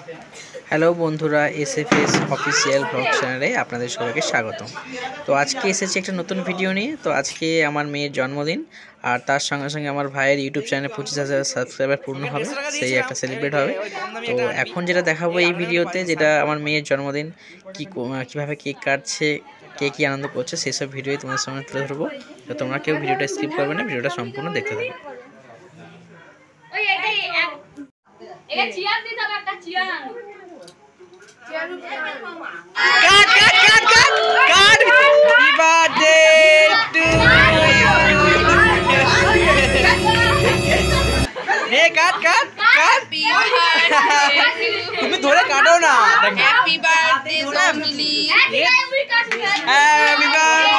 Hello বন্ধুরা, এসএফএস official blog চ্যানেলে আপনাদের সবাইকে স্বাগতম। তো আজকে এসেছি একটা নতুন ভিডিও নিয়ে। তো আজকে আমার মেয়ের জন্মদিন, আর তার সঙ্গে সঙ্গে আমার ভাইয়ের ইউটিউব চ্যানেলে 25,000 সাবস্ক্রাইবার পূর্ণ হবে, সেই একটা সেলিব্রেট হবে। তো এখন যেটা দেখাবো এই ভিডিওতে, যেটা আমার মেয়ের জন্মদিন, কীভাবে কেক কাটছে, কে কী আনন্দ করছে, সেসব ভিডিওই তোমাদের সঙ্গে তুলে ধরবো। তো তোমরা কেউ ভিডিওটা স্কিপ করবে না, ভিডিওটা সম্পূর্ণ দেখতে থাকো। তুমি ধরে কাটো না। Happy birthday family, happy birthday, happy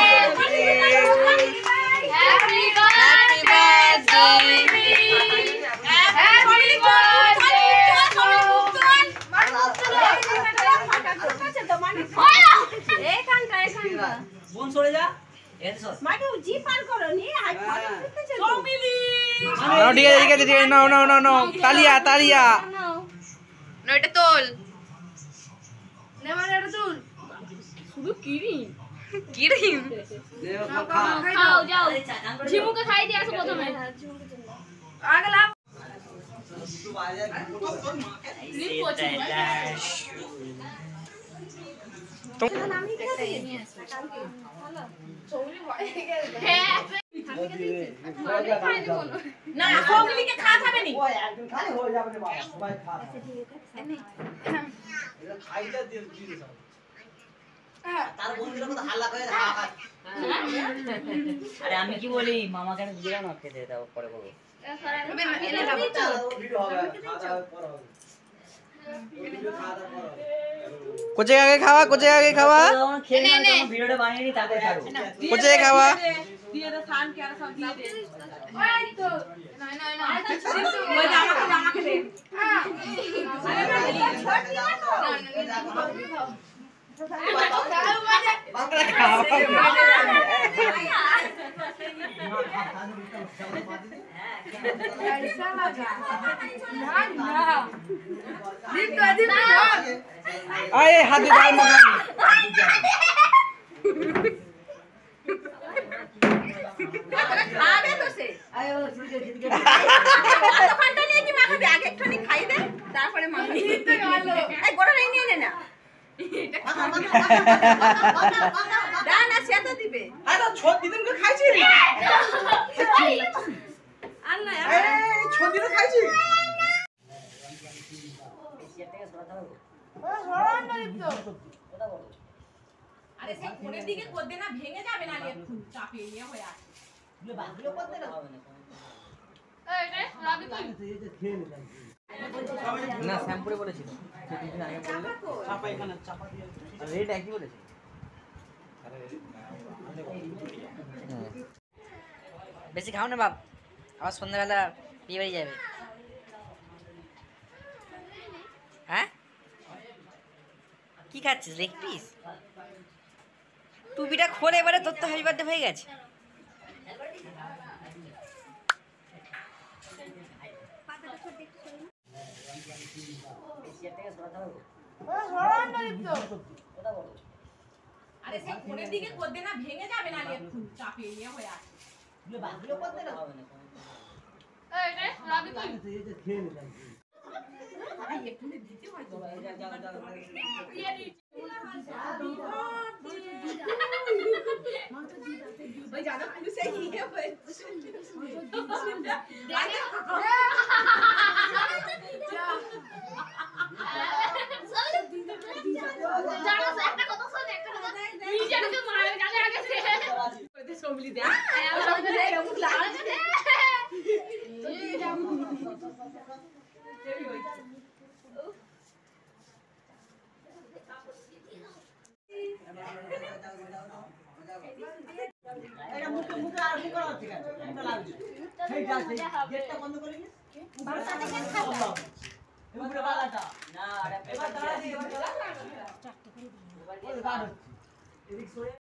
বোন সরে যা। ঠিক আছে, তালিয়া তালিয়া এটা তোল। শুধু কিরিম কিরিম খাও, যাও ঝিমুকে খাই দিয়ে আসো প্রথমে। আগলা না ফ্যামিলিকে খাওয়া যাবে না, একদম খালি হয়ে যাবে না বাবা, সবাই খাবে। এটা খাইটা দিয়ে দিই সব। তার বন্ধুরা কত হাল্লা করে হাওয়া। আরে আমি কি বলি, মামাকে দিলাম না, খেতে দাও, পরে করব। ভিডিও হবে, খাওয়া পরে হবে। কোচে আগে খাওয়া, কোচে আগে খাওয়া, ভিডিওটা বানিয়ে নি, তারপরে খাবো। কোচে খাওয়া। দিয়ে দে, সান কে আর সব দিয়ে দে। ওই তো না ওই আমাকে দে। আরে হাতে দাও মাগা। আবে তো সে আয় ও সিরিকে সিরিকে দোকানটা নিয়ে কি মাখাবি? আগে একটুখানি খাই দে, তারপরে মাখাবি। এই গোটা নিয়ে নে না, না সে তো দিবে। আরে ছোট দিদিন কে খাইছি রে। আর না এই ছোট দিদিন খাইছি। আরে সেই কোণের দিকে করতে না, ভেঙে যাবে না, চাপে ইয়ে হয়ে আছে। গুলো বাগুলো করতে না হবে না। এই রে রাবি তুই না শ্যাম্পুরে বলেছিল, কিছুদিন আগে বললে চাপা এখানে চাপা দিয়ে রেড একই বলেছে। বেশি খাও না বাপ, আবার সন্ধ্যাবেলা বিয়ে বাড়ি যাবে। হ্যাঁ কি খাচ্ছিস, লেগ পিস? টুপিটা খোলে, এবারে তোর তো হ্যাপি বার্থডে হয়ে গেছে। আরে সেই কোণের দিকে করতে না, ভেঙে যাবে না, চাপে ইয়ে হয়ে আছে। গুলো বাগুলো করতে না হবে না। এই রে রাবি তুই খেয়ে নে যাই। একটু দিতে হয় তো। দিয়ে দি। ওই জানো পুরো সেই ইয়ে হয়ে জানো একটা কথা শোন, একটা কথা তুই জানো যে মায়ের কাছে আগে দে সবলি দে। সব দে মুখ লাগা দে। এটা মুখে মুখে আর মুখে আছে কেন? মুখে লাগছে। সেই যা সেই গেটটা বন্ধ করে দিস। বারটা থেকে খাও। এবার বালাটা। না, এবার দাঁড়া দি, এবার দাঁড়া। চারটে করে দিই। এবার দাঁড়া। এদিক সরে